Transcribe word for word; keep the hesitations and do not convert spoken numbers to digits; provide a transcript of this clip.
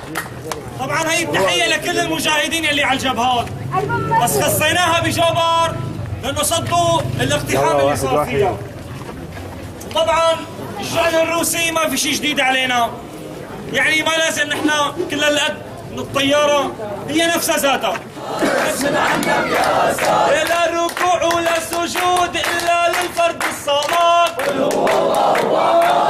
طبعا هي التحية لكل المجاهدين اللي على الجبهات، بس خصيناها بجبر لأنه صدوا الاقتحام اللي صار فيها. وطبعا الشأن الروسي ما في شيء جديد علينا، يعني ما لازم نحن كل هالقد من الطيارة، هي نفسها ذاتها. لا ركوع ولا سجود إلا للفرد الصمد. قل هو الله أحد.